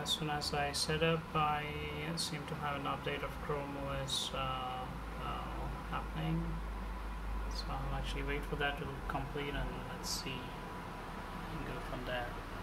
as soon as I set up, I seem to have an update of Chrome OS happening. So I'll actually wait for that to complete and let's see and go from there.